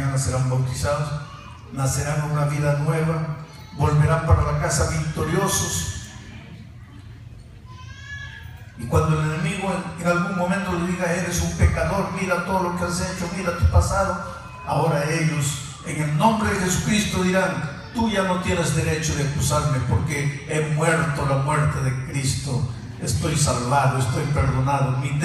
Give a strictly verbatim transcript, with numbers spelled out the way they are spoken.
mañana serán bautizados, nacerán a una vida nueva, volverán para la casa victoriosos. Y cuando el enemigo en, en algún momento le diga: eres un pecador, mira todo lo que has hecho, mira tu pasado, ahora ellos, en el nombre de Jesucristo, dirán: tú ya no tienes derecho de acusarme, porque he muerto la muerte de Cristo, estoy salvado, estoy perdonado. Mi